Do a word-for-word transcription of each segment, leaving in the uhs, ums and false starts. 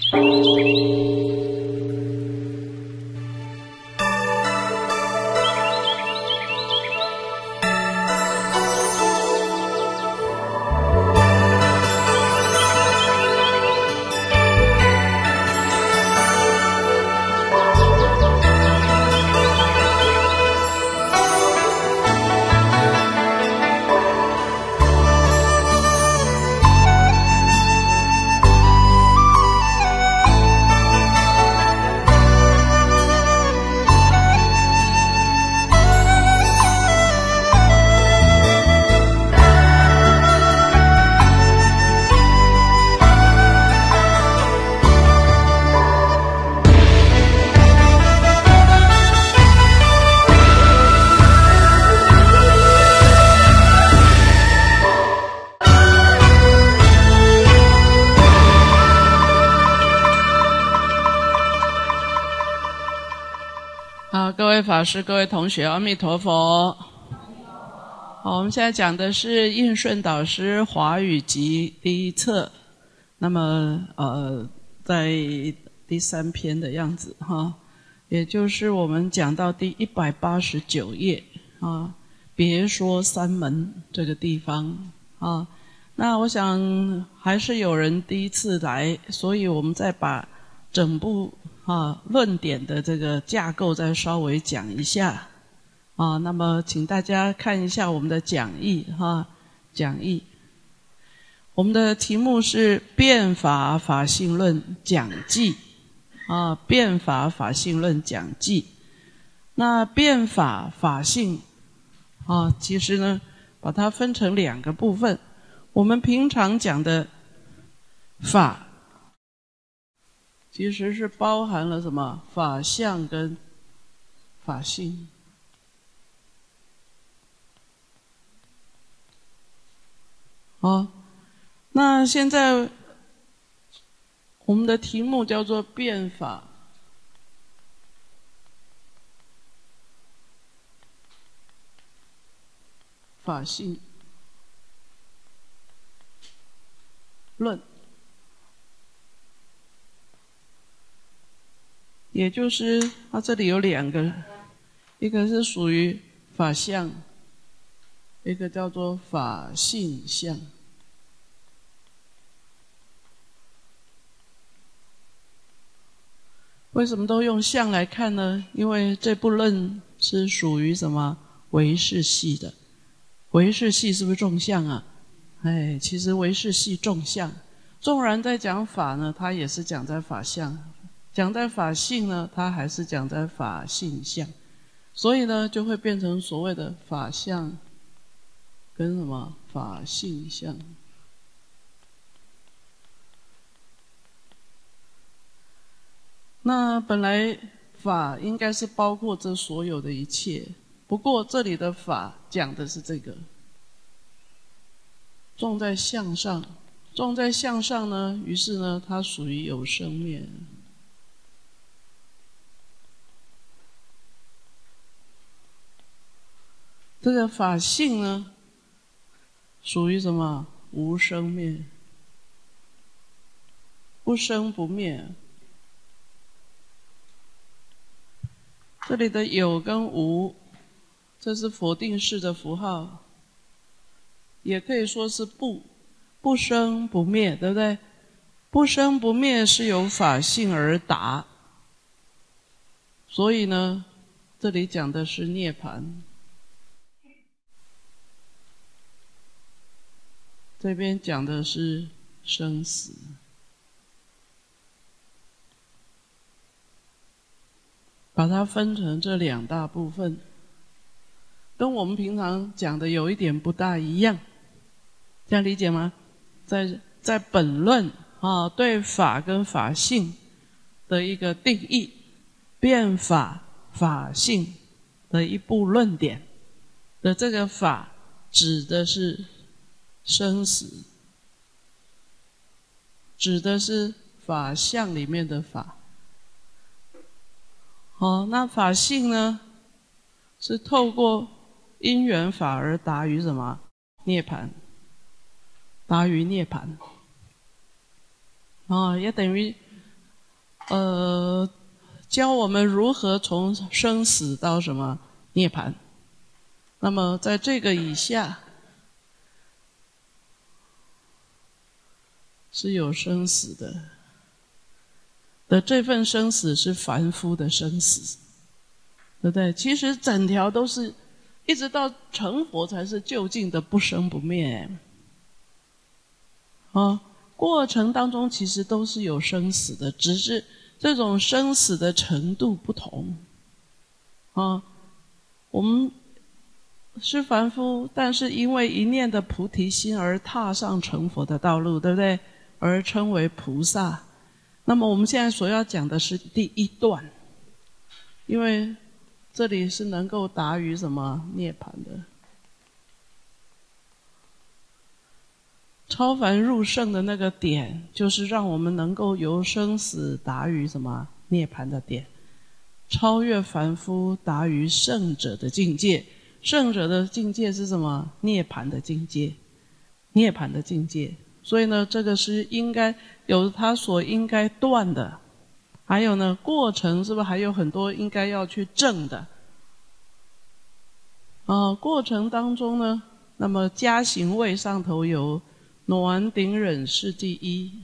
好，各位法师、各位同学，阿弥陀佛。好，我们现在讲的是印顺导师华语集第一册，那么呃，在第三篇的样子哈，也就是我们讲到第一百八十九页啊，别说三门这个地方啊。那我想还是有人第一次来，所以我们再把整部啊论点的这个架构再稍微讲一下啊。那么请大家看一下我们的讲义哈，讲义。我们的题目是辩法法性论讲记啊，辩法法性论讲记。那辩法法性啊，其实呢把它分成两个部分。我们平常讲的法其实是包含了什么？法相跟法性。好，那现在我们的题目叫做辩法法性论，也就是它这里有两个，一个是属于法相，一个叫做法性相。为什么都用相来看呢？因为这部论是属于什么唯识系的。唯识系是不是重相啊？哎，其实唯识系重相，纵然在讲法呢，它也是讲在法相；讲在法性呢，它还是讲在法性相。所以呢，就会变成所谓的法相跟什么法性相。那本来法应该是包括这所有的一切，不过这里的法讲的是这个。重在相上，重在相上呢，于是呢，它属于有生灭。这个法性呢，属于什么？无生灭，不生不灭。这里的有跟无，这是否定式的符号。也可以说是不不生不灭，对不对？不生不灭是由法性而达，所以呢，这里讲的是涅槃，这边讲的是生死。把它分成这两大部分，跟我们平常讲的有一点不大一样。这样理解吗？在在本论啊，对法跟法性的一个定义，辩法法性的一部论点的这个法，指的是生死，指的是法相里面的法。哦，那法性呢，是透过因缘法而达于什么？涅槃。达于涅槃，啊，也等于呃，教我们如何从生死到什么涅槃。那么在这个以下是有生死的，的这份生死是凡夫的生死，对不对？其实整条都是一直到成佛才是究竟的不生不灭。啊，过程当中其实都是有生死的，只是这种生死的程度不同。啊，我们是凡夫，但是因为一念的菩提心而踏上成佛的道路，对不对？而称为菩萨。那么我们现在所要讲的是第一段，因为这里是能够达于什么涅槃的，超凡入圣的那个点，就是让我们能够由生死达于什么涅槃的点，超越凡夫，达于圣者的境界。圣者的境界是什么？涅槃的境界，涅槃的境界。所以呢，这个是应该有他所应该断的，还有呢，过程是不是还有很多应该要去证的？啊，过程当中呢，那么加行位上头有暖顶忍是第一。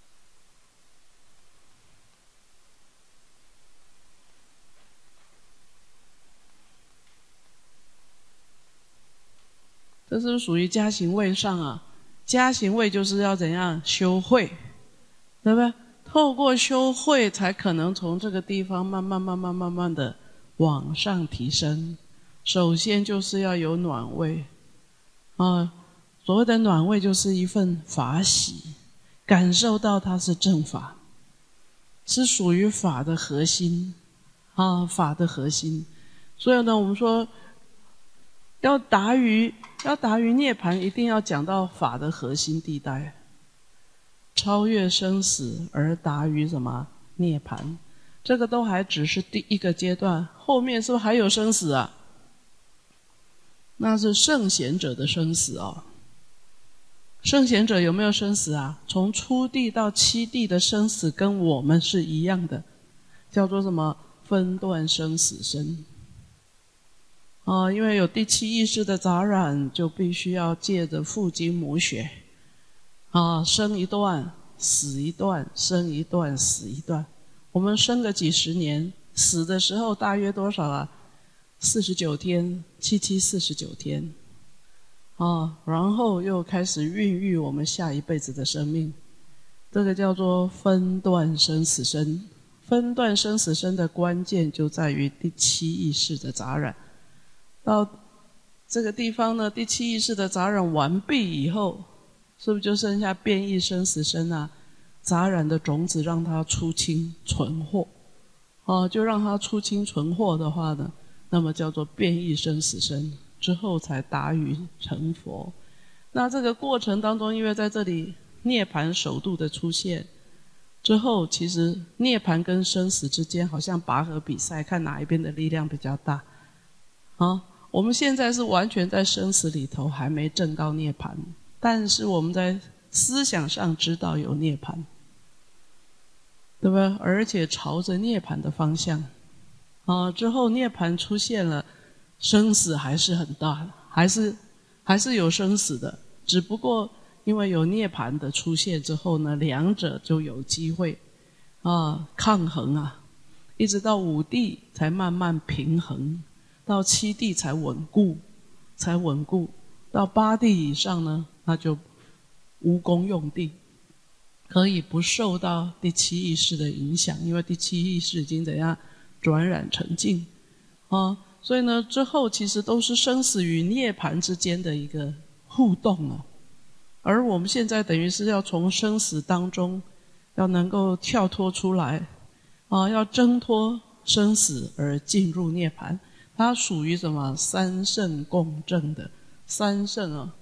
这是属于加行位上啊，加行位就是要怎样修慧，对不对？透过修慧才可能从这个地方慢慢慢慢慢慢的往上提升。首先就是要有暖位啊，所谓的暖位就是一份法喜，感受到它是正法，是属于法的核心啊，法的核心。所以呢，我们说要达于要达于涅槃，一定要讲到法的核心地带，超越生死而达于什么涅槃。这个都还只是第一个阶段，后面是不是还有生死啊？那是圣贤者的生死哦。圣贤者有没有生死啊？从初地到七地的生死跟我们是一样的，叫做什么？分段生死生。啊，因为有第七意识的杂染，就必须要借着父精母血，啊，生一段，死一段，生一段，死一段。我们生个几十年，死的时候大约多少啊？四十九天，七七四十九天，啊，然后又开始孕育我们下一辈子的生命。这个叫做分段生死生。分段生死生的关键就在于第七意识的杂染。到这个地方呢，第七意识的杂染完毕以后，是不是就剩下变异生死生啊？杂染的种子让它出清存货，哦，就让它出清存货的话呢，那么叫做变异生死生，之后才达于成佛。那这个过程当中，因为在这里涅槃首度的出现之后，其实涅槃跟生死之间好像拔河比赛，看哪一边的力量比较大。啊，我们现在是完全在生死里头，还没证到涅槃，但是我们在思想上知道有涅槃，对吧？而且朝着涅槃的方向。啊，之后涅槃出现了，生死还是很大，还是还是有生死的，只不过因为有涅槃的出现之后呢，两者就有机会啊抗衡啊，一直到五地才慢慢平衡。到七地才稳固，才稳固。到八地以上呢，那就无功用地，可以不受到第七意识的影响，因为第七意识已经怎样转染成净啊。所以呢，之后其实都是生死与涅槃之间的一个互动啊。而我们现在等于是要从生死当中，要能够跳脱出来啊，要挣脱生死而进入涅槃。它属于什么？三圣共振的三圣啊，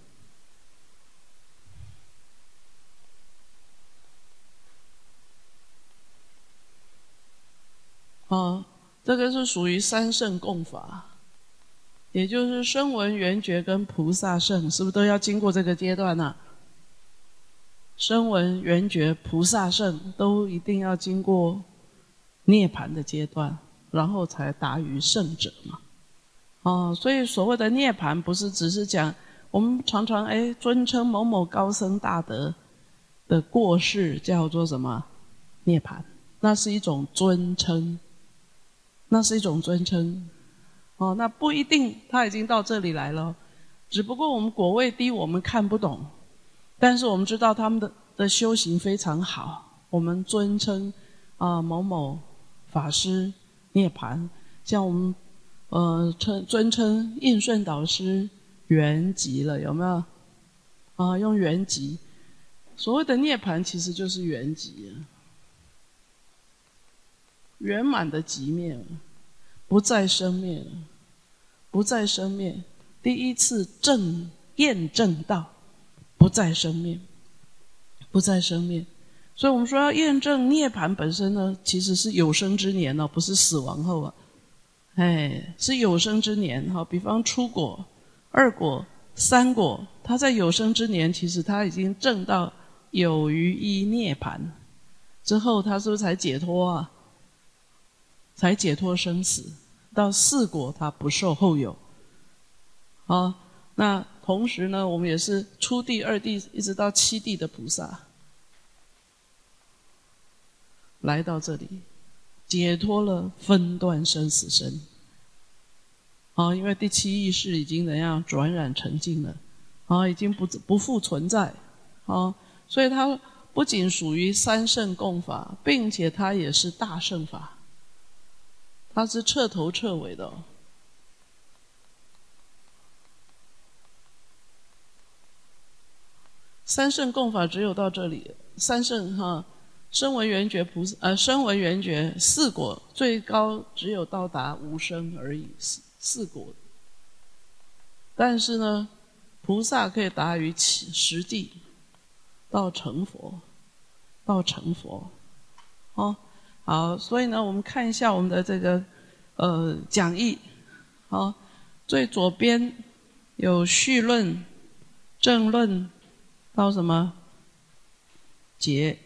啊，这个是属于三圣共法，也就是声闻缘觉跟菩萨圣，是不是都要经过这个阶段呢、啊？声闻缘觉菩萨圣都一定要经过涅槃的阶段，然后才达于圣者嘛。哦，所以所谓的涅槃，不是只是讲我们常常哎尊称某某高僧大德的过世叫做什么涅槃，那是一种尊称，那是一种尊称。哦，那不一定他已经到这里来了，只不过我们果位低，我们看不懂，但是我们知道他们的的修行非常好，我们尊称啊、呃、某某法师涅槃，像我们呃称尊称印顺导师圆寂了，有没有？啊、呃，用圆寂，所谓的涅槃其实就是圆寂，圆满的寂灭了。不再生灭了，不再生灭，第一次证验证到不再生灭，不再生灭。所以我们说要验证涅槃本身呢，其实是有生之年哦，不是死亡后啊，哎，是有生之年哈。比方初果、二果、三果，他在有生之年，其实他已经证到有余一涅槃之后，他是不是才解脱啊？才解脱生死，到四果他不受后有。好，那同时呢，我们也是初地、二地一直到七地的菩萨，来到这里，解脱了分段生死身。好，因为第七意识已经怎样转染成净了，好，已经不不复存在。好，所以它不仅属于三圣共法，并且它也是大圣法。它是彻头彻尾的、哦。三圣共法只有到这里，三圣哈，声闻缘觉菩萨，呃，声闻缘觉四果最高只有到达无生而已，四四果。但是呢，菩萨可以达于七十地，到成佛，到成佛，哦。好，所以呢，我们看一下我们的这个呃讲义。好，最左边有序论、正论到什么结，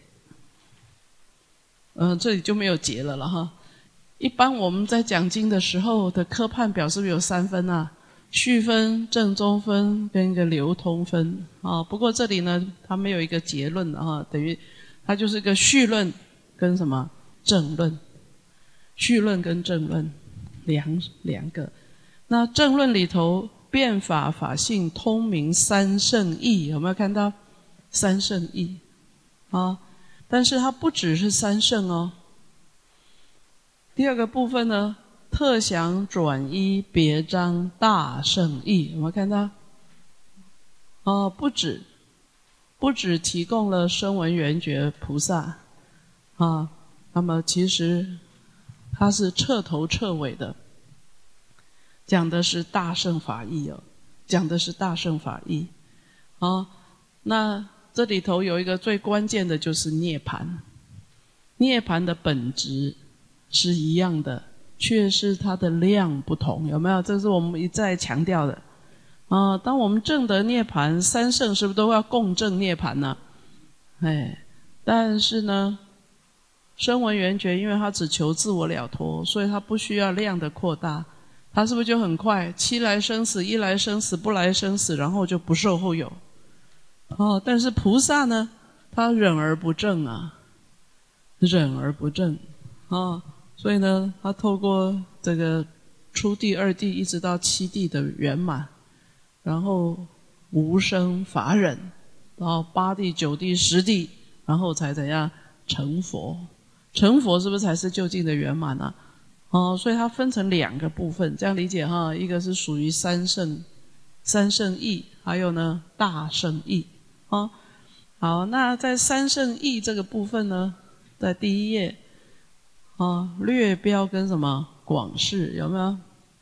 嗯、呃，这里就没有结了了哈。一般我们在讲经的时候的科判表是不是有三分啊？序分、正宗分跟一个流通分啊。不过这里呢，它没有一个结论的哈，等于它就是一个序论跟什么？正论，序论跟正论两两个。那正论里头，辩法、法性、通明三圣义，有没有看到三圣义啊？但是它不只是三圣哦。第二个部分呢，特详转依别章大圣义，有没有看到？哦，不止，不止提供了声闻缘觉菩萨啊。那么其实它是彻头彻尾的讲的是大乘法义哦，讲的是大乘法义。好，那这里头有一个最关键的就是涅槃，涅槃的本质是一样的，却是它的量不同，有没有？这是我们一再强调的啊。当我们证得涅槃，三圣是不是都要共证涅槃呢？哎，但是呢，声闻缘觉，因为他只求自我了脱，所以他不需要量的扩大，他是不是就很快？七来生死，一来生死，不来生死，然后就不受后有。哦，但是菩萨呢，他忍而不正啊，忍而不正啊，所以呢，他透过这个初地、二地一直到七地的圆满，然后无生法忍，到八地、九地、十地，然后才怎样成佛。成佛是不是才是究竟的圆满啊？哦，所以它分成两个部分，这样理解哈。一个是属于三圣，三圣义，还有呢大圣义。哦，好，那在三圣义这个部分呢，在第一页，哦，略标跟什么广释有没有？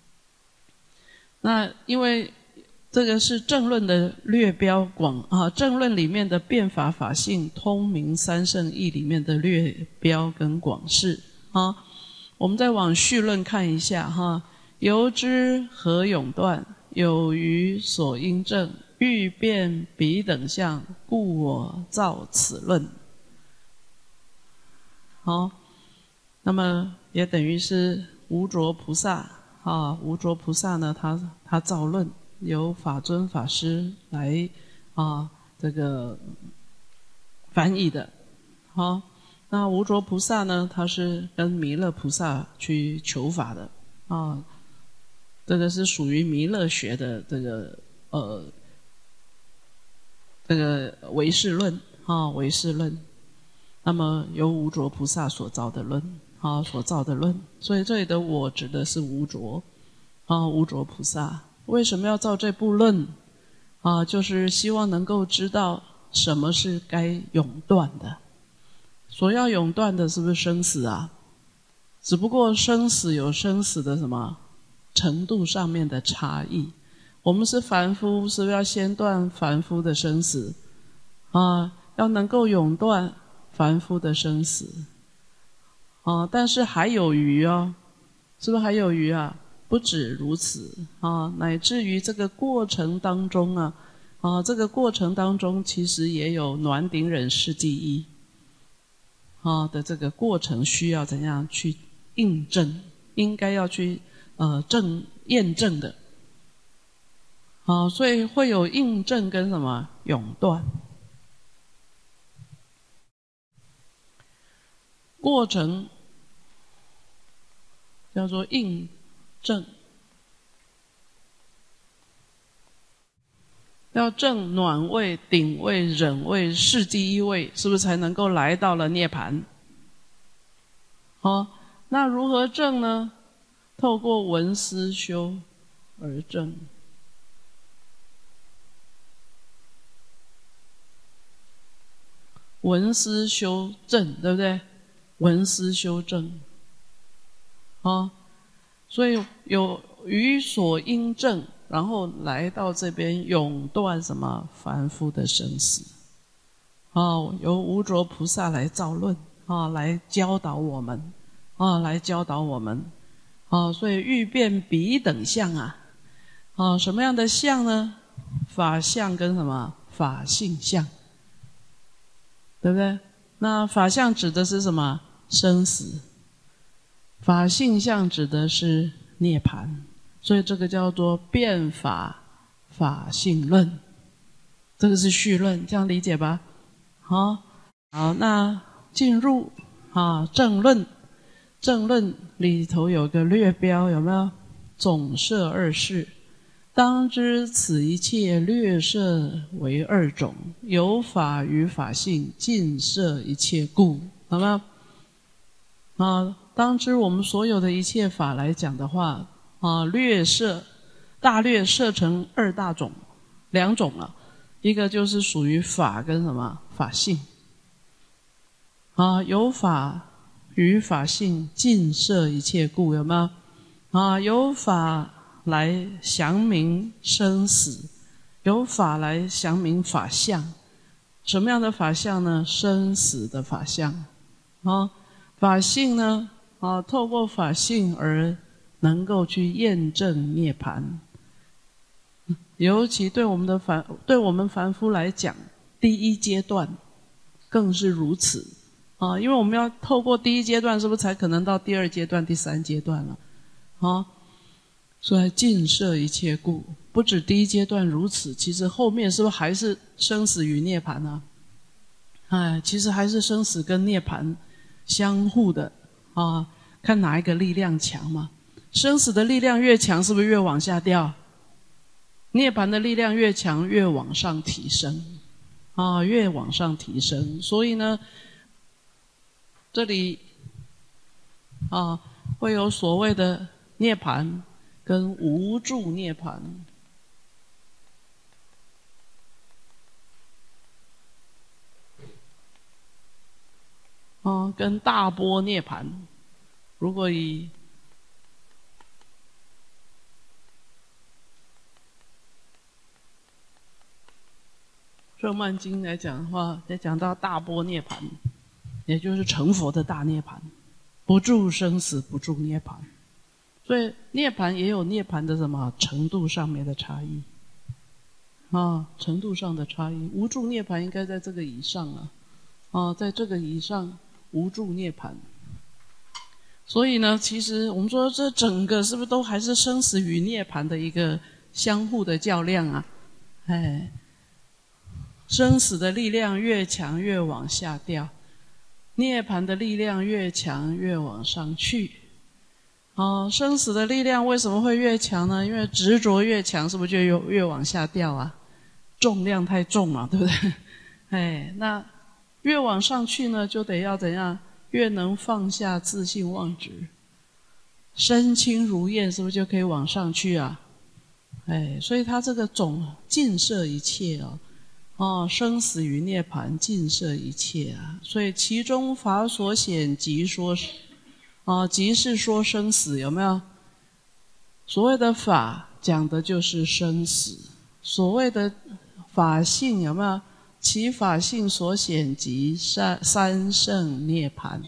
那因为这个是正论的略标广啊，正论里面的辩法、法性、通明三圣义里面的略标跟广释啊，我们再往序论看一下哈。由之何永断，有余所应证，欲辨彼等相，故我造此论。好， 那么也等于是无着菩萨啊，无着菩萨呢，他他造论，由法尊法师来啊这个翻译的，好、啊，那无着菩萨呢，他是跟弥勒菩萨去求法的啊，这个是属于弥勒学的这个呃这个唯识论啊，唯识论。那么由无着菩萨所造的论啊，所造的论，所以这里的我指的是无着啊，无着菩萨为什么要造这部论啊？就是希望能够知道什么是该永断的，所要永断的是不是生死啊？只不过生死有生死的什么程度上面的差异。我们是凡夫，是不是要先断凡夫的生死啊？要能够永断凡夫的生死啊，但是还有余哦，是不是还有余啊？不止如此啊，乃至于这个过程当中啊，啊，这个过程当中其实也有暖顶忍世第一啊的这个过程，需要怎样去印证？应该要去呃证验证的啊，所以会有印证跟什么永断。过程叫做印证，要证暖位、顶位、忍位、世第一位，是不是才能够来到了涅盘？好，那如何证呢？透过闻思修而证。闻思修证，对不对？闻思修证，啊，所以有于所应证，然后来到这边永断什么凡夫的生死，啊，由无着菩萨来造论，啊，来教导我们，啊，来教导我们，啊，所以欲辨彼等相啊，啊，什么样的相呢？法相跟什么法性相，对不对？那法相指的是什么？生死。法性相指的是涅盘，所以这个叫做辩法法性论，这个是序论，这样理解吧？好，好，那进入啊正论，正论里头有个略标，有没有？总摄二事，当知此一切略摄为二种，有法与法性，尽摄一切故，好吗？啊，当知我们所有的一切法来讲的话，啊，略摄大略摄成二大种，两种了，一个就是属于法跟什么法性，啊，有法与法性，尽摄一切故，有没有？啊，有法来详明生死，有法来详明法相，什么样的法相呢？生死的法相，啊。法性呢，啊，透过法性而能够去验证涅盘。尤其对我们的凡，对我们凡夫来讲，第一阶段更是如此啊！因为我们要透过第一阶段，是不是才可能到第二阶段、第三阶段了？啊，所以尽摄一切故，不止第一阶段如此，其实后面是不是还是生死与涅盘啊？哎，其实还是生死跟涅盘相互的啊，看哪一个力量强嘛。生死的力量越强，是不是越往下掉？涅盘的力量越强，越往上提升啊，越往上提升。所以呢，这里啊会有所谓的涅盘跟无住涅盘。啊，跟大波涅盘，如果以圣曼经来讲的话，在讲到大波涅盘，也就是成佛的大涅盘，不住生死，不住涅盘。所以涅盘也有涅盘的什么程度上面的差异啊，程度上的差异。无住涅盘应该在这个以上啊，啊，在这个以上。无住涅盘， 所以呢，其实我们说这整个是不是都还是生死与涅槃的一个相互的较量啊？哎，生死的力量越强越往下掉，涅槃的力量越强越往上去。哦，生死的力量为什么会越强呢？因为执着越强，是不是就越越往下掉啊？重量太重了，对不对？哎，那越往上去呢，就得要怎样？越能放下自性妄执，身轻如燕，是不是就可以往上去啊？哎，所以他这个总尽摄一切哦，哦，生死与涅槃尽摄一切啊。所以其中法所显即说。哦，即是说生死，有没有？所谓的法讲的就是生死，所谓的法性有没有？其法性所显即三三圣涅槃，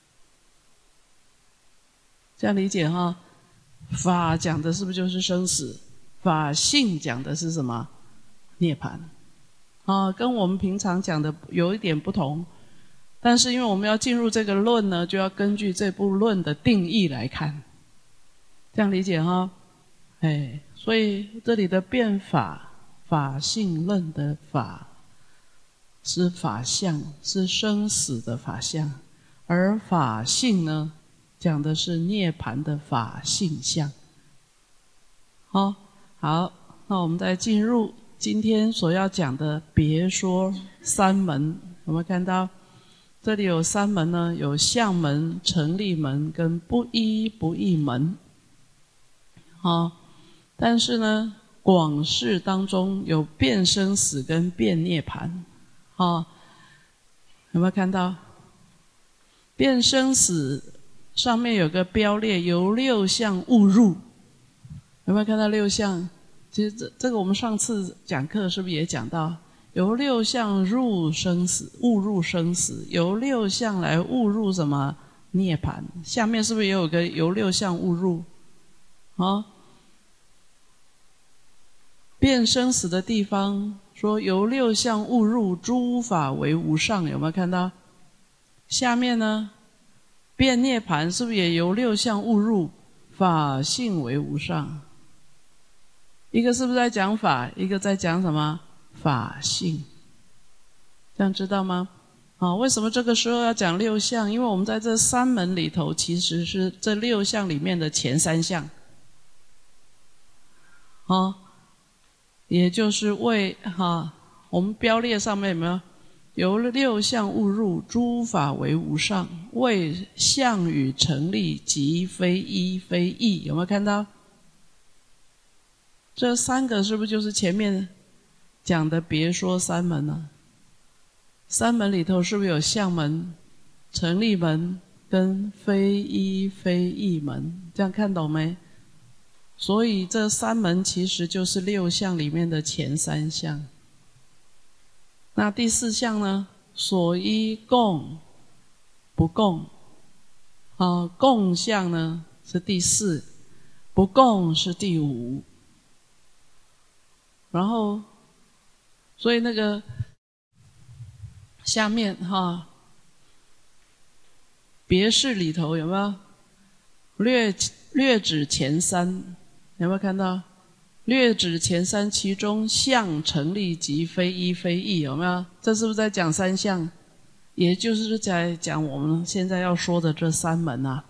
这样理解哈？法讲的是不是就是生死？法性讲的是什么？涅槃。啊，跟我们平常讲的有一点不同。但是因为我们要进入这个论呢，就要根据这部论的定义来看，这样理解哈？哎，所以这里的辩法法性论的法是法相，是生死的法相，而法性呢，讲的是涅槃的法性相。好，好，那我们再进入今天所要讲的别说三门，有没有看到？这里有三门呢，有相门、成立门跟不依不异门。好，但是呢，广释当中有变生死跟变涅槃。好，有没有看到？变生死上面有个标列，由六相误入。有没有看到六相？其实这这个我们上次讲课是不是也讲到？由六相入生死，误入生死；由六相来误入什么涅槃？下面是不是也有个由六相误入？啊，变生死的地方说由六相误入，诸法为无上，有没有看到？下面呢，变涅槃是不是也由六相误入，法性为无上？一个是不是在讲法？一个在讲什么？法性，这样知道吗？啊，为什么这个时候要讲六相？因为我们在这三门里头，其实是这六相里面的前三项，啊，也就是为哈、啊，我们标列上面有没有？由六相误入，诸法为无上，为相与成立，即非一非异，有没有看到？这三个是不是就是前面讲的别说三门呢？三门里头是不是有相门、成立门跟非一非异门？这样看懂没？所以这三门其实就是六相里面的前三项。那第四项呢？所依共不共。啊，共相呢是第四，不共是第五。然后所以那个下面哈，别释里头有没有略略指前三？有没有看到？略指前三，其中相成立即非一非异，有没有？这是不是在讲三相？也就是在讲我们现在要说的这三门啊。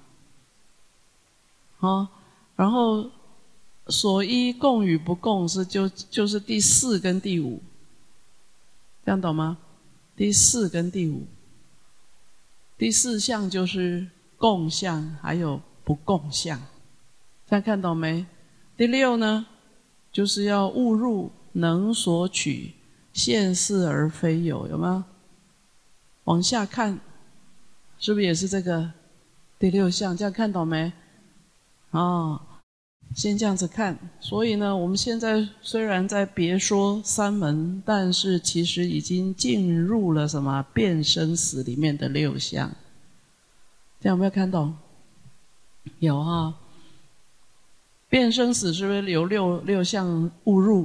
好，然后所依共与不共是就就是第四跟第五，这样懂吗？第四跟第五，第四项就是共相，还有不共相，这样看懂没？第六呢，就是要误入能所取，现似而非有，有没有？往下看，是不是也是这个第六项？这样看懂没？哦。先这样子看，所以呢，我们现在虽然在别说三门，但是其实已经进入了什么变生死里面的六项。这样有没有看懂？有哈。变生死是不是有六六项误入？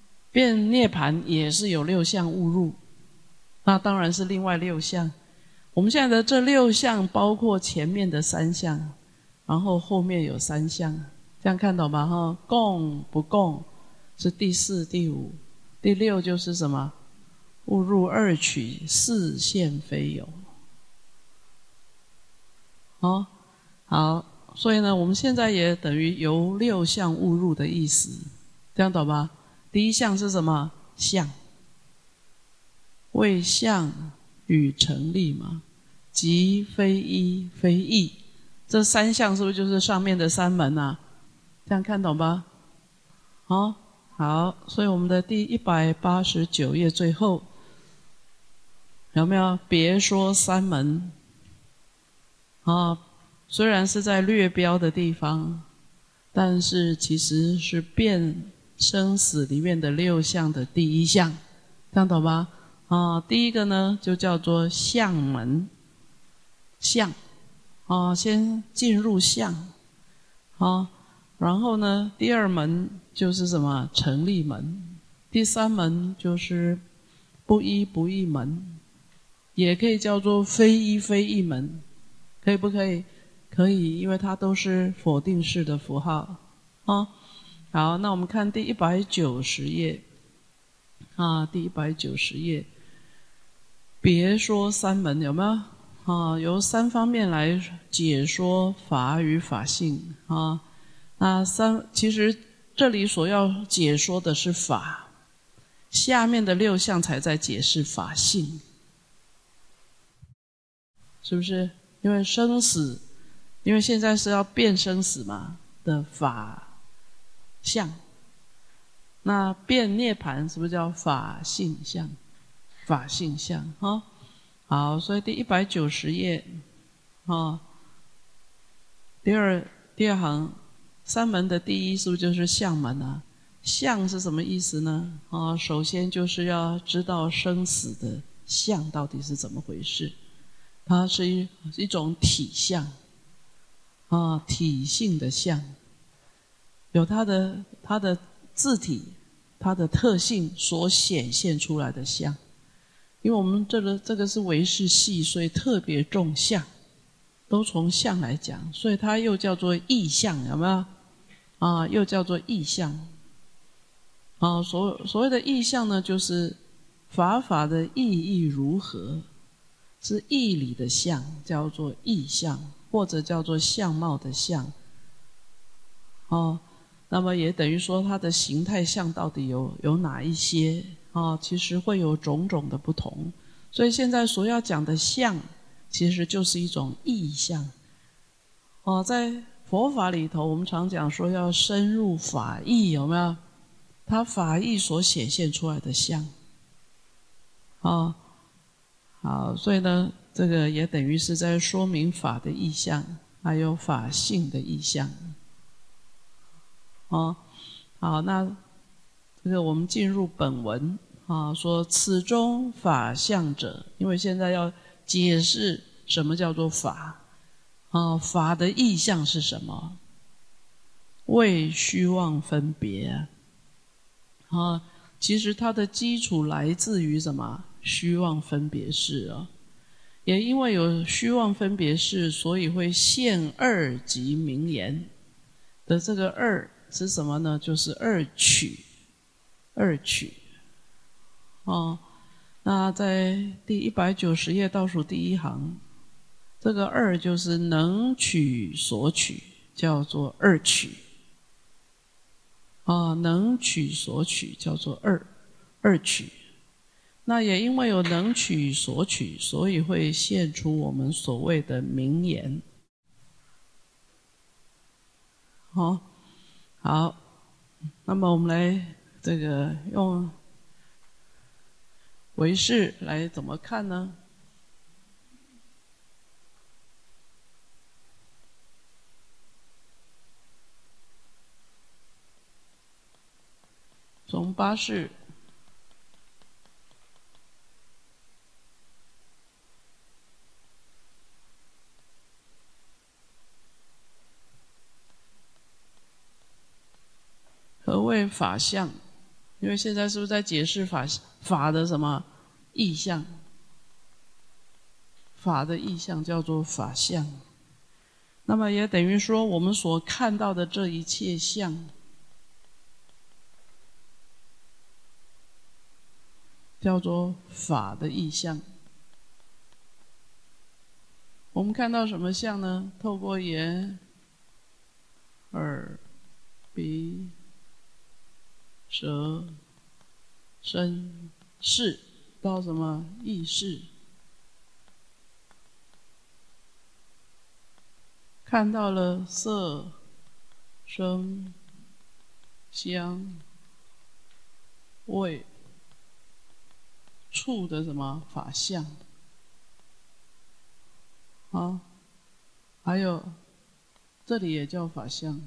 变涅槃也是有六项误入，那当然是另外六项。 我们现在的这六项包括前面的三项，然后后面有三项，这样看懂吗？哈，共不共是第四、第五，第六就是什么？误入二取，四现非有。哦，好，所以呢，我们现在也等于由六项误入的意思，这样懂吗？第一项是什么？相，为相与成立嘛，即非一非异。这三项是不是就是上面的三门啊？这样看懂吧？好，好，所以我们的第一百八十九页最后有没有？别说三门啊，虽然是在略标的地方，但是其实是变生死里面的六项的第一项，这样懂吧？啊，第一个呢就叫做相门，相啊，先进入相啊，然后呢，第二门就是什么？成立门，第三门就是不依不异门，也可以叫做非依非异门，可以不可以？可以，因为它都是否定式的符号啊。好，那我们看第一百九十页啊，第一百九十页，别说三门有没有？啊，由三方面来解说法与法性啊。那三其实这里所要解说的是法，下面的六项才在解释法性，是不是？因为生死，因为现在是要变生死嘛的法相，那变涅槃是不是叫法性相？法性相哈。好，所以第一百九十页啊，第二第二行三门的第一是不是就是相门啊？相是什么意思呢？啊，首先就是要知道生死的相到底是怎么回事。它是一一种体相啊，体性的相，有它的它的字体、它的特性所显现出来的相。因为我们这个这个是唯识系，所以特别重相，都从相来讲，所以它又叫做意象，有没有？啊，又叫做意象。啊，所所谓的意象呢，就是法法的意义如何，是义理的相，叫做意象，或者叫做相貌的相。哦，那么也等于说它的形态相到底有有哪一些？啊，其实会有种种的不同，所以现在所要讲的相，其实就是一种意象。哦，在佛法里头，我们常讲说要深入法义，有没有？它法义所显现出来的相。哦，好，所以呢，这个也等于是在说明法的意象，还有法性的意象。哦，好，那这个我们进入本文啊，说此中法相者，因为现在要解释什么叫做法啊，法的意象是什么？为虚妄分别啊，其实它的基础来自于什么？虚妄分别识啊，也因为有虚妄分别识，所以会现二即名言的这个二是什么呢？就是二取。二取，哦，那在第一百九十页倒数第一行，这个二就是能取所取，叫做二取。哦，能取所取叫做二二取。那也因为有能取所取，所以会现出我们所谓的名言。好、哦，好，那么我们来。这个用唯识来怎么看呢？从八识何谓法相？因为现在是不是在解释法法的什么意象？ 法的意象叫做法相。那么也等于说，我们所看到的这一切相，叫做法的意象。我们看到什么相呢？透过眼、耳、鼻、舌、身、识，到什么意识？看到了色、声、香、味、触的什么法相？啊，还有这里也叫法相。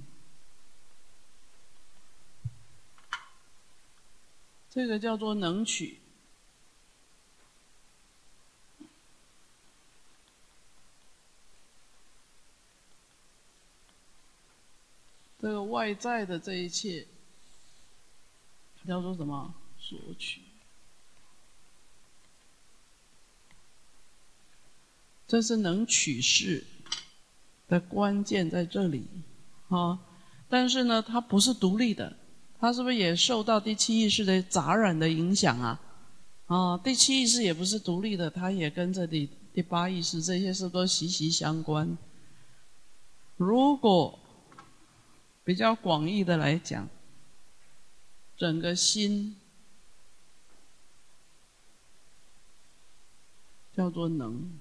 这个叫做能取。这个外在的这一切叫做什么？所取。这是能取事的关键在这里啊！但是呢，它不是独立的，它是不是也受到第七意识的杂染的影响啊？啊，第七意识也不是独立的，它也跟这里第八意识这些事都息息相关。如果比较广义的来讲，整个心叫做能。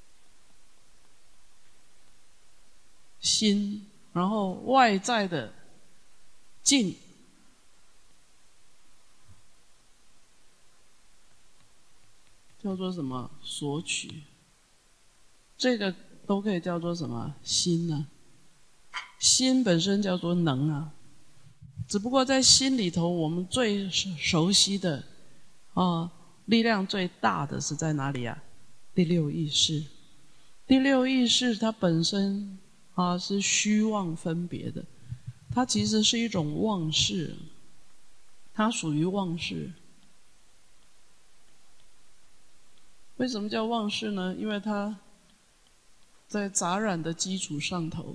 心，然后外在的境叫做什么？所取。这个都可以叫做什么？心呢、啊？心本身叫做能啊，只不过在心里头，我们最熟悉的啊，力量最大的是在哪里啊？第六意识。第六意识它本身啊是虚妄分别的，它其实是一种妄识，它属于妄识。为什么叫妄识呢？因为它在杂染的基础上头，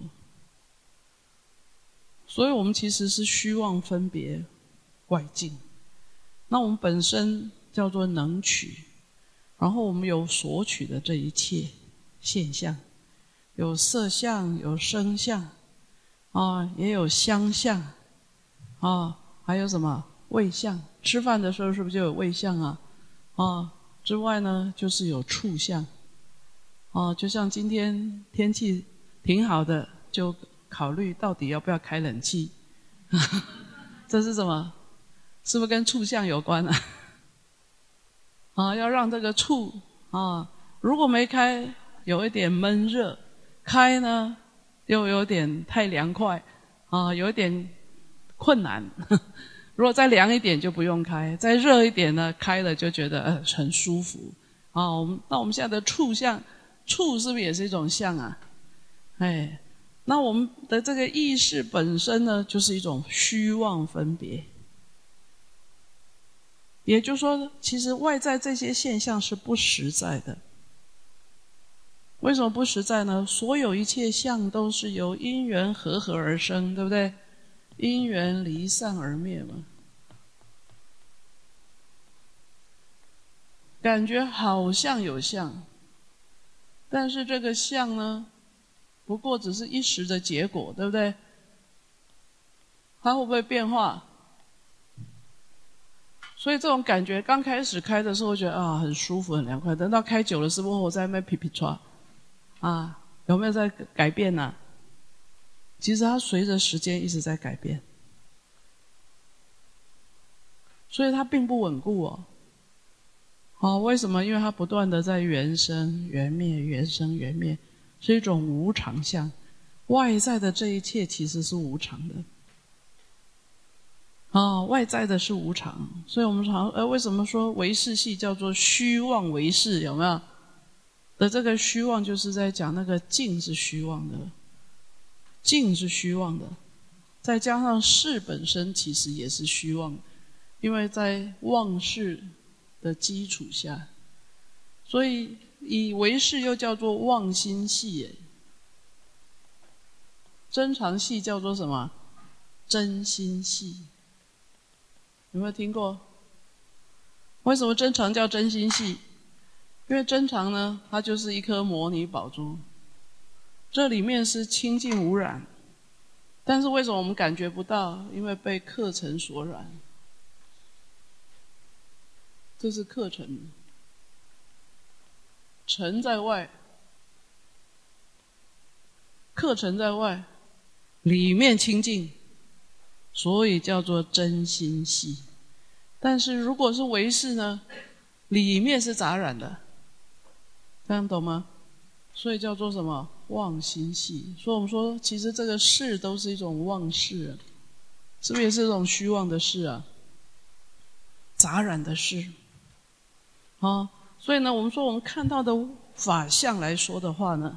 所以我们其实是虚妄分别外境。那我们本身叫做能取，然后我们有所取的这一切现象，有色相，有声相，啊，也有香相，啊，还有什么味相？吃饭的时候是不是就有味相啊？啊，之外呢，就是有触相。哦，就像今天天气挺好的，就考虑到底要不要开冷气。这是什么？是不是跟触相有关啊？啊，要让这个触啊，如果没开，有一点闷热；开呢，又有点太凉快，啊，有一点困难。如果再凉一点就不用开，再热一点呢，开了就觉得呃很舒服。啊，我们那我们现在的触相。触是不是也是一种相啊？哎，那我们的这个意识本身呢，就是一种虚妄分别。也就是说，其实外在这些现象是不实在的。为什么不实在呢？所有一切相都是由因缘和合而生，对不对？因缘离散而灭嘛。感觉好像有相。但是这个相呢，不过只是一时的结果，对不对？它会不会变化？所以这种感觉刚开始开的时候，觉得啊很舒服、很凉快。等到开久了，是不是我在那边皮皮唰啊？有没有在改变呢、啊？其实它随着时间一直在改变，所以它并不稳固哦。哦，为什么？因为它不断的在缘生缘灭，缘生缘灭，是一种无常相。外在的这一切其实是无常的。哦，外在的是无常，所以我们常呃，为什么说唯识系叫做虚妄唯识？有没有？的这个虚妄就是在讲那个境是虚妄的，境是虚妄的，再加上识本身其实也是虚妄，因为在妄识的基础下，所以以为是又叫做妄心系耶，真常系叫做什么？真心系。有没有听过？为什么真常叫真心系？因为真常呢，它就是一颗摩尼宝珠，这里面是清净无染，但是为什么我们感觉不到？因为被客尘所染。这是客尘，尘在外，客尘在外，里面清净，所以叫做真心系。但是如果是唯识呢，里面是杂染的，这样懂吗？所以叫做什么？妄心系。所以我们说，其实这个识都是一种妄识啊，是不是也是一种虚妄的识啊？杂染的识。啊，所以呢，我们说我们看到的法相来说的话呢，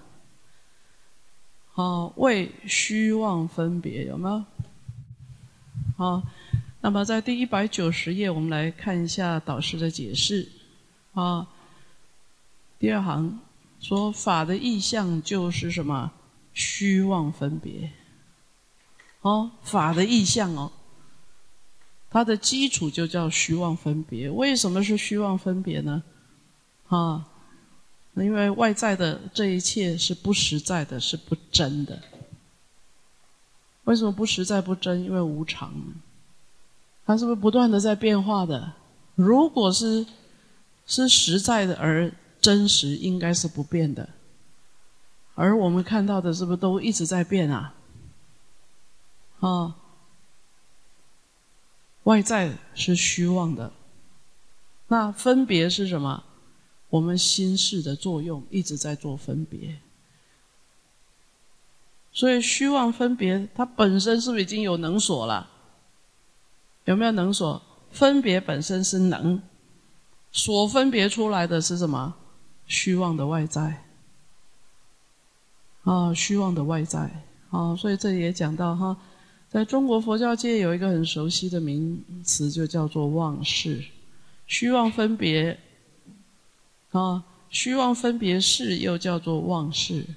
啊，为虚妄分别，有没有？好，那么在第一百九十页，我们来看一下导师的解释。啊，第二行说法的意象就是什么？虚妄分别。哦，法的意象哦，它的基础就叫虚妄分别。为什么是虚妄分别呢？啊，因为外在的这一切是不实在的，是不真的。为什么不实在不真？因为无常，它是不是不断的在变化的？如果是是实在的而真实，应该是不变的。而我们看到的是不是都一直在变啊？啊，外在是虚妄的，那分别是什么？我们心识的作用一直在做分别。所以虚妄分别它本身是不是已经有能所了？有没有能所？分别本身是能，所分别出来的是什么？虚妄的外在。啊，虚妄的外在。啊，所以这里也讲到哈，在中国佛教界有一个很熟悉的名词，就叫做妄识。虚妄分别，啊，虚妄分别识又叫做妄识。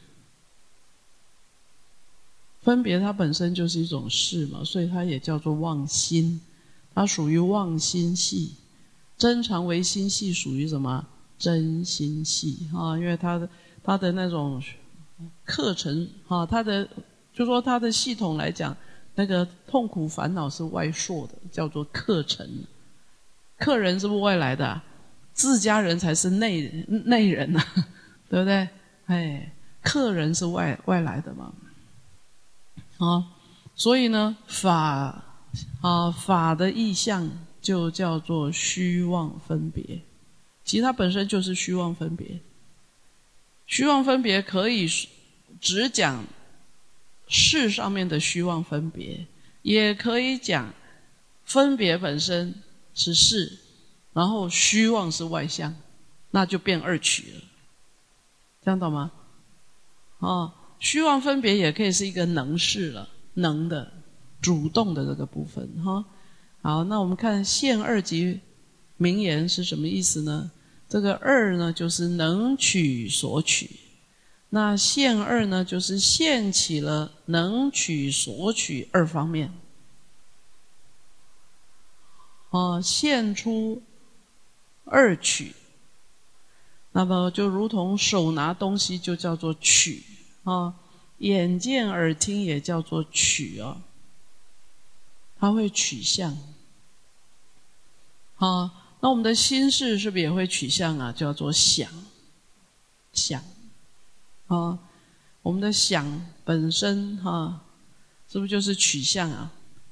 分别它本身就是一种识嘛，所以它也叫做妄心，它属于妄心系。真常唯心系属于什么？真心系啊，因为它的它的那种课程啊，它的就说它的系统来讲，那个痛苦烦恼是外铄的，叫做课程。客人是不是外来的啊？自家人才是内内人啊，对不对？哎，客人是外外来的嘛。啊，所以呢，法啊法的意象就叫做虚妄分别，其实它本身就是虚妄分别。虚妄分别可以只讲事上面的虚妄分别，也可以讲分别本身是事，然后虚妄是外相，那就变二取了。这样懂吗？哦，虚妄分别也可以是一个能事了，能的主动的这个部分哈。好，那我们看现二级名言是什么意思呢？这个二呢，就是能取所取。那现二呢，就是现起了能取所取二方面。哦，现出二取。那么就如同手拿东西就叫做取啊，眼见耳听也叫做取啊，它会取向。啊，那我们的心识是不是也会取向啊？叫做想，想。啊，我们的想本身哈、啊，是不是就是取向啊？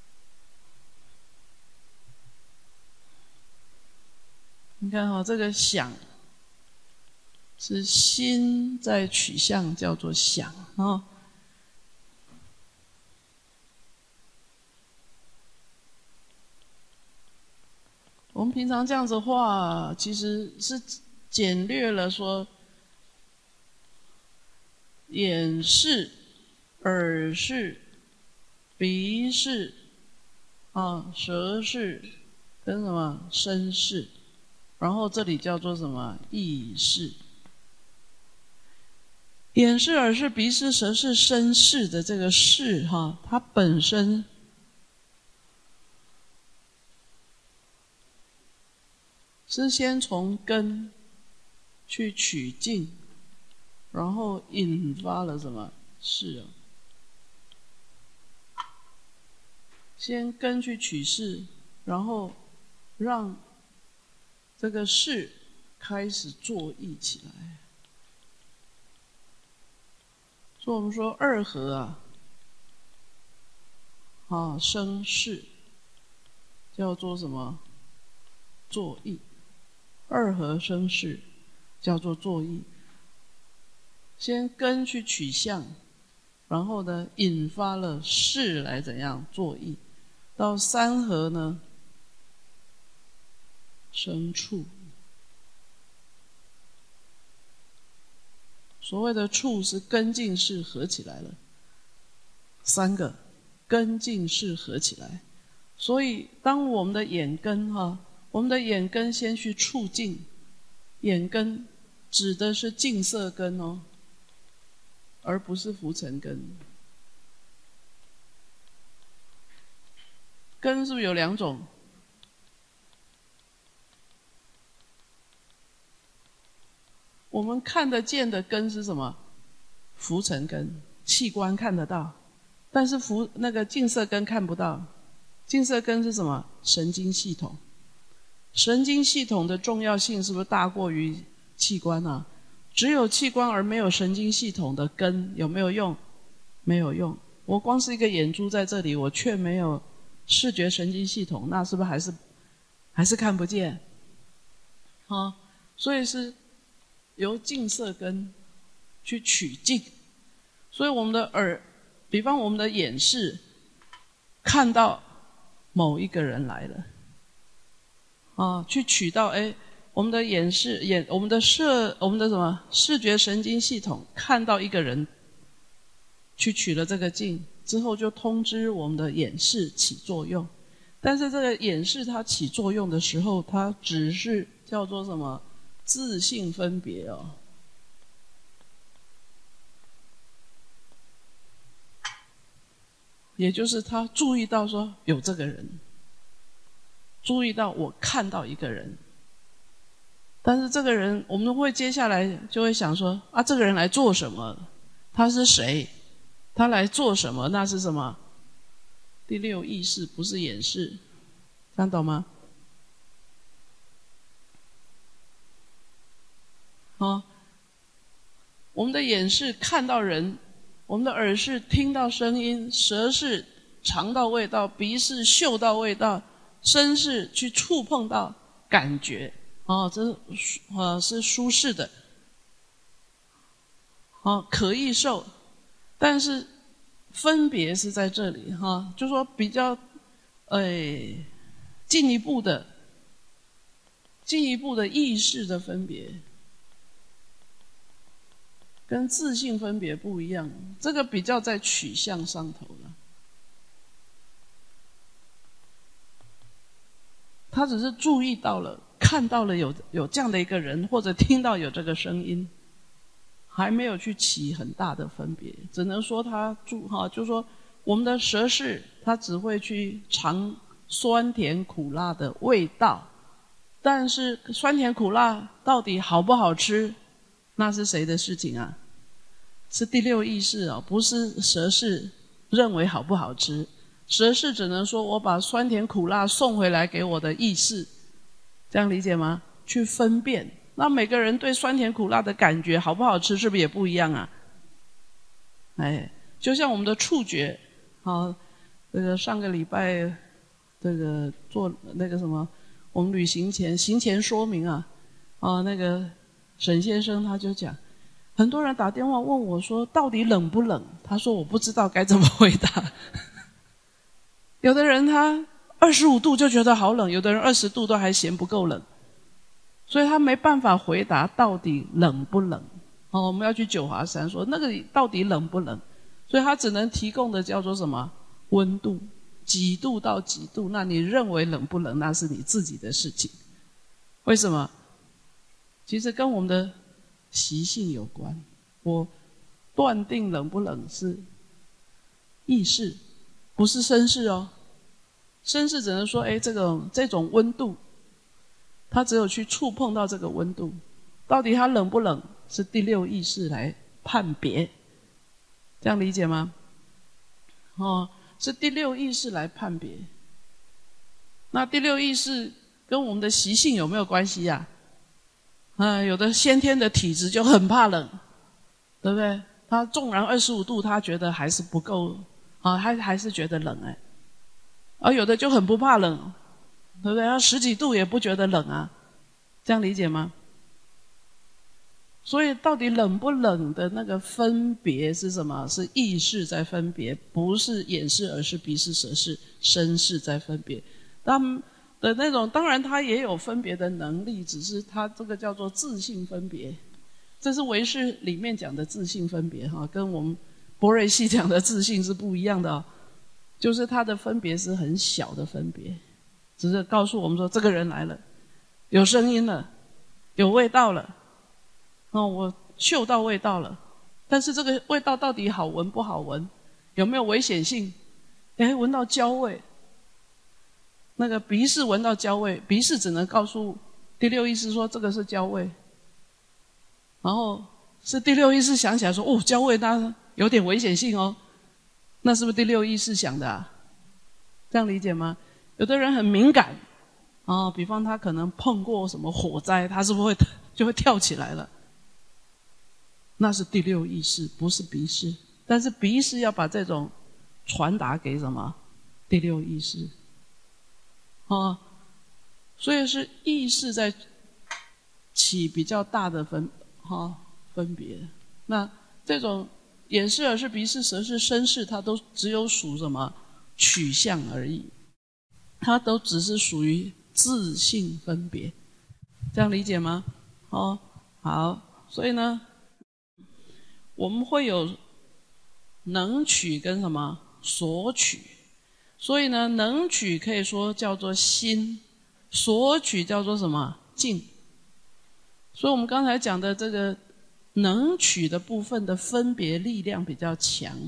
你看哈、哦，这个想是心在取向，叫做想啊。我们平常这样子画，其实是简略了说，眼识、耳识、鼻识、啊舌识跟什么身识，然后这里叫做什么意识。 眼识、耳识、鼻识、舌识、身识的这个识哈，它本身是先从根去取境，然后引发了什么识啊？先根去取识，然后让这个识开始作意起来。所以我们说二合啊，啊生识，叫做什么？作意。二合生识，叫做作意。先根去取相，然后呢，引发了识来怎样作意。到三合呢，生处。所谓的处是根境识合起来了，三个根境识合起来。所以当我们的眼根哈，我们的眼根先去触境，眼根指的是净色根哦，而不是浮尘根。根是不是有两种？我们看得见的根是什么？浮尘根，器官看得到，但是浮那个净色根看不到。净色根是什么？神经系统。神经系统的重要性是不是大过于器官啊？只有器官而没有神经系统的根有没有用？没有用。我光是一个眼珠在这里，我却没有视觉神经系统，那是不是还是还是看不见？啊，所以是由净色根去取净。所以我们的耳，比方我们的眼识看到某一个人来了，啊，去取到哎，我们的眼视眼，我们的视，我们的什么视觉神经系统看到一个人，去取了这个镜之后，就通知我们的眼视起作用。但是这个眼视它起作用的时候，它只是叫做什么自性分别哦。也就是他注意到说有这个人，注意到我看到一个人，但是这个人我们会接下来就会想说啊，这个人来做什么？他是谁？他来做什么？那是什么？第六意识，不是眼识，这样懂吗？哦，我们的眼识看到人，我们的耳识听到声音，舌识尝到味道，鼻识嗅到味道，身识去触碰到感觉，哦，这是呃是舒适的，哦，可易受，但是分别是在这里哈、哦，就说比较，哎，进一步的，进一步的意识的分别。跟自性分别不一样，这个比较在取向上头了。他只是注意到了，看到了有有这样的一个人，或者听到有这个声音，还没有去起很大的分别，只能说他注哈，就是说我们的舌识，它只会去尝酸甜苦辣的味道，但是酸甜苦辣到底好不好吃？那是谁的事情啊？是第六意识啊，不是舌识认为好不好吃。舌识只能说我把酸甜苦辣送回来给我的意识，这样理解吗？去分辨。那每个人对酸甜苦辣的感觉好不好吃，是不是也不一样啊？哎，就像我们的触觉，好，这个上个礼拜这个做那个什么，我们旅行前行前说明啊，啊那个。沈先生他就讲，很多人打电话问我说到底冷不冷，他说我不知道该怎么回答。有的人他二十五度就觉得好冷，有的人二十度都还嫌不够冷，所以他没办法回答到底冷不冷。哦，我们要去九华山说那个到底冷不冷，所以他只能提供的叫做什么温度，几度到几度，那你认为冷不冷，那是你自己的事情。为什么？其实跟我们的习性有关。我断定冷不冷是意识，不是身识哦。身识只能说，哎，这种这种温度，它只有去触碰到这个温度，到底它冷不冷，是第六意识来判别，这样理解吗？哦，是第六意识来判别。那第六意识跟我们的习性有没有关系呀？啊，有的先天的体质就很怕冷，对不对？他纵然二十五度，他觉得还是不够，啊，还还是觉得冷哎。而有的就很不怕冷，对不对？他十几度也不觉得冷啊，这样理解吗？所以到底冷不冷的那个分别是什么？是意识在分别，不是眼识、耳识、鼻识、舌识、身识在分别。他们的那种，当然他也有分别的能力，只是他这个叫做自性分别。这是唯识里面讲的自性分别哈，跟我们般若系讲的自性是不一样的哦。就是它的分别是很小的分别，只是告诉我们说这个人来了，有声音了，有味道了，哦，我嗅到味道了，但是这个味道到底好闻不好闻，有没有危险性？哎，闻到焦味，那个鼻识闻到焦味，鼻识只能告诉第六意识说这个是焦味，然后是第六意识想起来说，哦，焦味它有点危险性哦。那是不是第六意识想的啊？这样理解吗？有的人很敏感，啊，比方他可能碰过什么火灾，他是不是会就会跳起来了？那是第六意识，不是鼻识。但是鼻识要把这种传达给什么？第六意识。啊，所以是意识在起比较大的分哈分别。那这种眼识、耳识、鼻识、舌识、身识，它都只有属什么取向而已，它都只是属于自性分别，这样理解吗？哦，好，所以呢，我们会有能取跟什么所取，所以呢，能取可以说叫做心，所取叫做什么境。所以我们刚才讲的这个能取的部分的分别力量比较强，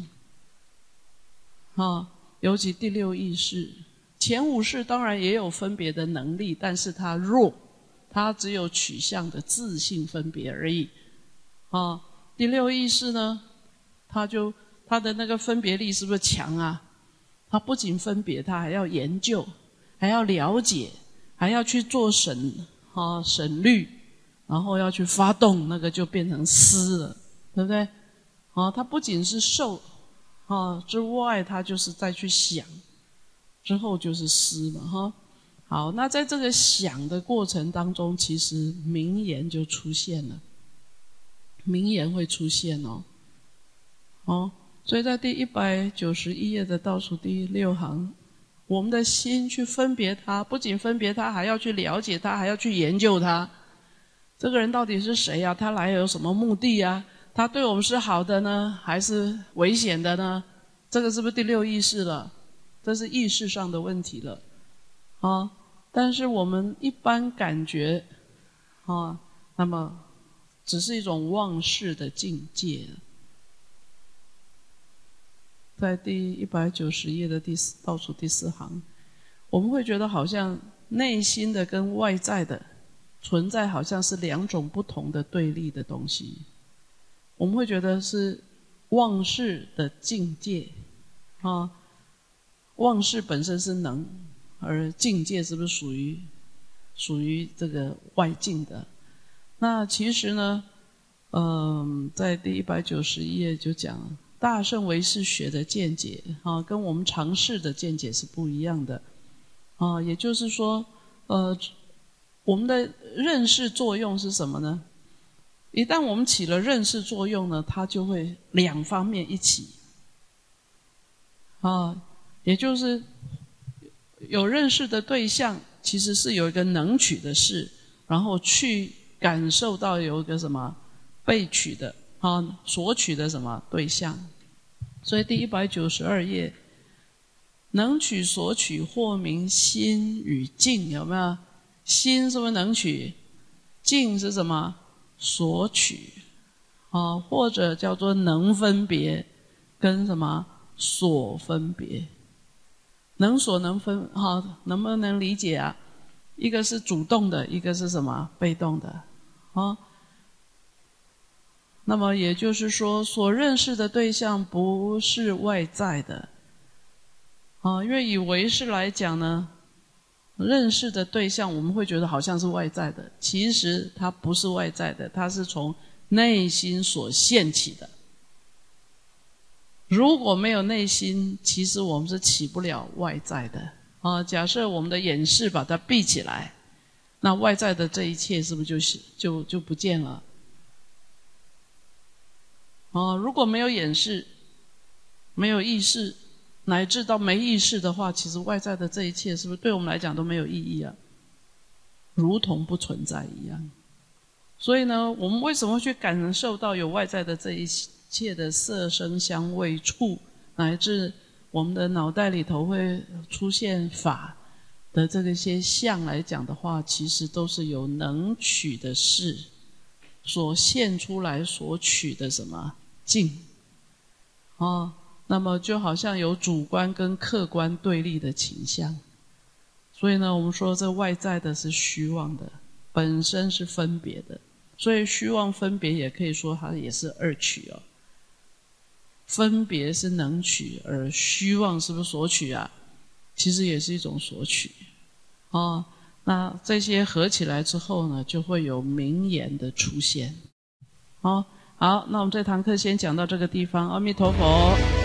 啊，尤其第六意识，前五识当然也有分别的能力，但是它弱，它只有取向的自性分别而已。啊，第六意识呢，它就它的那个分别力是不是强啊？它不仅分别，它还要研究，还要了解，还要去做审啊审虑。然后要去发动，那个就变成思了，对不对？啊，它不仅是受啊之外，它就是再去想，之后就是思嘛，哈。好，那在这个想的过程当中，其实名言就出现了，名言会出现哦，哦，所以在第一百九十一页的倒数第六行，我们的心去分别它，不仅分别它，还要去了解它，还要去研究它。这个人到底是谁啊？他来有什么目的啊？他对我们是好的呢，还是危险的呢？这个是不是第六意识了？这是意识上的问题了，啊！但是我们一般感觉，啊，那么只是一种忘事的境界。在第一百九十页的第四倒数第四行，我们会觉得好像内心的跟外在的存在好像是两种不同的对立的东西，我们会觉得是忘事的境界，啊，忘事本身是能，而境界是不是属于属于这个外境的？那其实呢，嗯，在第一百九十一页就讲大乘唯识学的见解，啊，跟我们常识的见解是不一样的，啊，也就是说，呃。我们的认识作用是什么呢？一旦我们起了认识作用呢，它就会两方面一起。啊，也就是有认识的对象，其实是有一个能取的事，然后去感受到有一个什么被取的啊，所取的什么对象。所以第一百九十二页，能取所取，或名心与境，有没有？心是不是能取？境是什么？所取。 啊，或者叫做能分别跟什么所分别。能所能分，哈，能不能理解啊？一个是主动的，一个是什么被动的，啊？那么也就是说，所认识的对象不是外在的，啊，因为以唯识来讲呢，认识的对象我们会觉得好像是外在的，其实它不是外在的，它是从内心所现起的。如果没有内心，其实我们是起不了外在的啊。假设我们的眼视把它闭起来，那外在的这一切是不是就就就不见了？啊，如果没有眼视，没有意识，乃至到没意识的话，其实外在的这一切是不是对我们来讲都没有意义啊？如同不存在一样。所以呢，我们为什么会去感受到有外在的这一切的色声香味触，乃至我们的脑袋里头会出现法的这个些相来讲的话，其实都是有能取的事所现出来所取的什么境啊？那么就好像有主观跟客观对立的倾向。所以呢，我们说这外在的是虚妄的，本身是分别的，所以虚妄分别也可以说它也是二取哦。分别是能取，而虚妄是不是索取啊？其实也是一种索取哦。那这些合起来之后呢，就会有名言的出现。哦，好，那我们这堂课先讲到这个地方。阿弥陀佛。